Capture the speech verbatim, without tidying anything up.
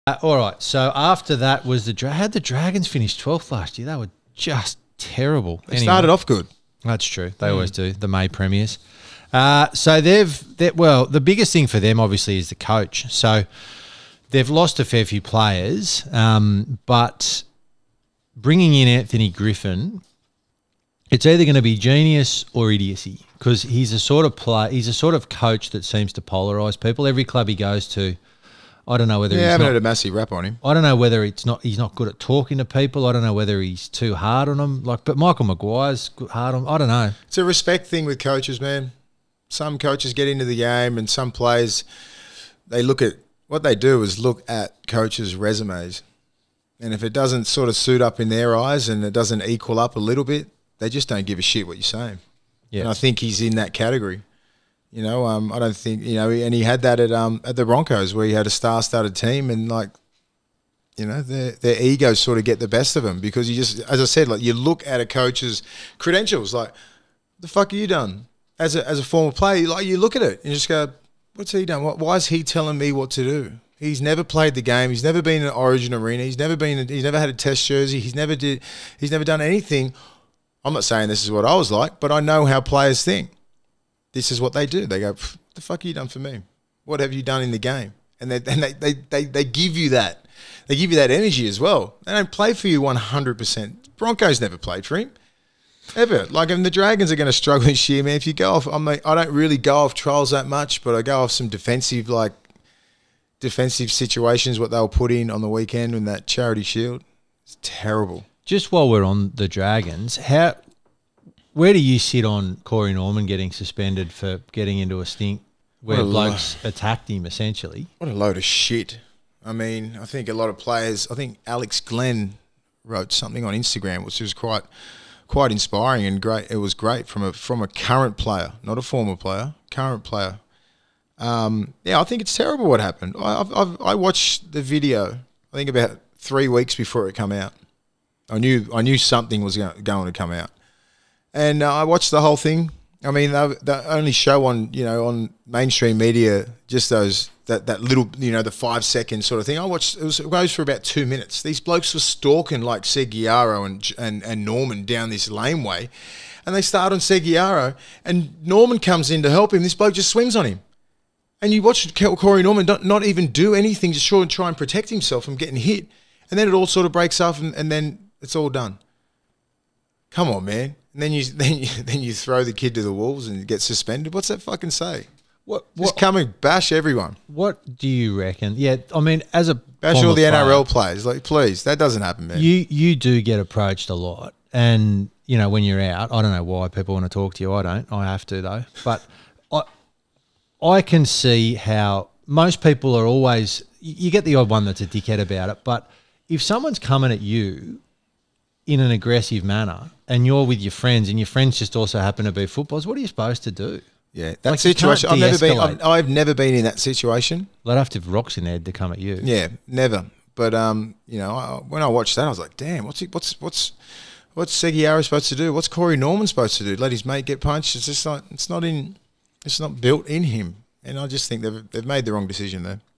Uh, all right, so after that was the Dra- how'd the Dragons finish twelfth last year? They were just terrible. They anyway, started off good. That's true. They mm. always do. The May premiers. Uh, so they've they, well, the biggest thing for them obviously is the coach. So they've lost a fair few players, um, but bringing in Anthony Griffin, it's either going to be genius or idiocy because he's a sort of play. He's a sort of coach that seems to polarise people. Every club he goes to. I don't know whether yeah, he's I haven't not, had a massive rap on him. I don't know whether it's not he's not good at talking to people. I don't know whether he's too hard on them. Like, but Michael Maguire's good, hard on. I don't know. It's a respect thing with coaches, man. Some coaches get into the game, and some players they look at what they do is look at coaches' resumes, and if it doesn't sort of suit up in their eyes and it doesn't equal up a little bit, they just don't give a shit what you're saying. Yeah, and I think he's in that category. You know, um, I don't think you know, and he had that at um at the Broncos where he had a star-studded team, and like, you know, their their egos sort of get the best of them because you just, as I said, like you look at a coach's credentials, like, the fuck have you done as a as a former player? Like you look at it and you just go, what's he done? What, why is he telling me what to do? He's never played the game. He's never been in an Origin arena. He's never been. He's never had a Test jersey. He's never did. He's never done anything. I'm not saying this is what I was like, but I know how players think. This is what they do. They go, what the fuck have you done for me? What have you done in the game? And they and they, they, they, they give you that. They give you that energy as well. They don't play for you one hundred percent. Broncos never played for him. Ever. Like, I mean, the Dragons are going to struggle this year, man. If you go off, I'm like, I don't really go off trials that much, but I go off some defensive, like, defensive situations, what they'll put in on the weekend in that Charity Shield. It's terrible. Just while we're on the Dragons, how... where do you sit on Corey Norman getting suspended for getting into a stink where blokes attacked him, essentially? What a load of shit. I mean, I think a lot of players, I think Alex Glenn wrote something on Instagram which was quite quite inspiring and great. It was great from a from a current player, not a former player, current player. Um, yeah, I think it's terrible what happened. I, I've, I've, I watched the video, I think about three weeks before it came out. I knew, I knew something was going to come out. And uh, I watched the whole thing. I mean, they, they only show on, you know, on mainstream media just those that that little, you know, the five second sort of thing. I watched it, was, it goes for about two minutes. These blokes were stalking like Seguiaro and and and Norman down this laneway, and they start on Seguiaro, and Norman comes in to help him. This bloke just swims on him, and you watch Corey Norman not, not even do anything, just try and try and protect himself from getting hit, and then it all sort of breaks off, and, and then it's all done. Come on, man. And then you then you then you throw the kid to the wolves and get suspended. What's that fucking say? What, what just come and bash everyone. What do you reckon? Yeah, I mean, as a bash all the N R L players, like, please, that doesn't happen, man. You you do get approached a lot, and you know when you're out, I don't know why people want to talk to you. I don't. I have to though. But I I can see how most people are always. You get the odd one that's a dickhead about it, but if someone's coming at you in an aggressive manner and you're with your friends and your friends just also happen to be footballers, what are you supposed to do? Yeah, that like situation, I've never been, I've, I've never been in that situation. They'd have to have rocks in their head to come at you. Yeah, never. But, um, you know, I, when I watched that, I was like, damn, what's he, what's, what's, what's Seguiaro supposed to do? What's Corey Norman supposed to do? Let his mate get punched? It's just like, it's not in, it's not built in him. And I just think they've, they've made the wrong decision there.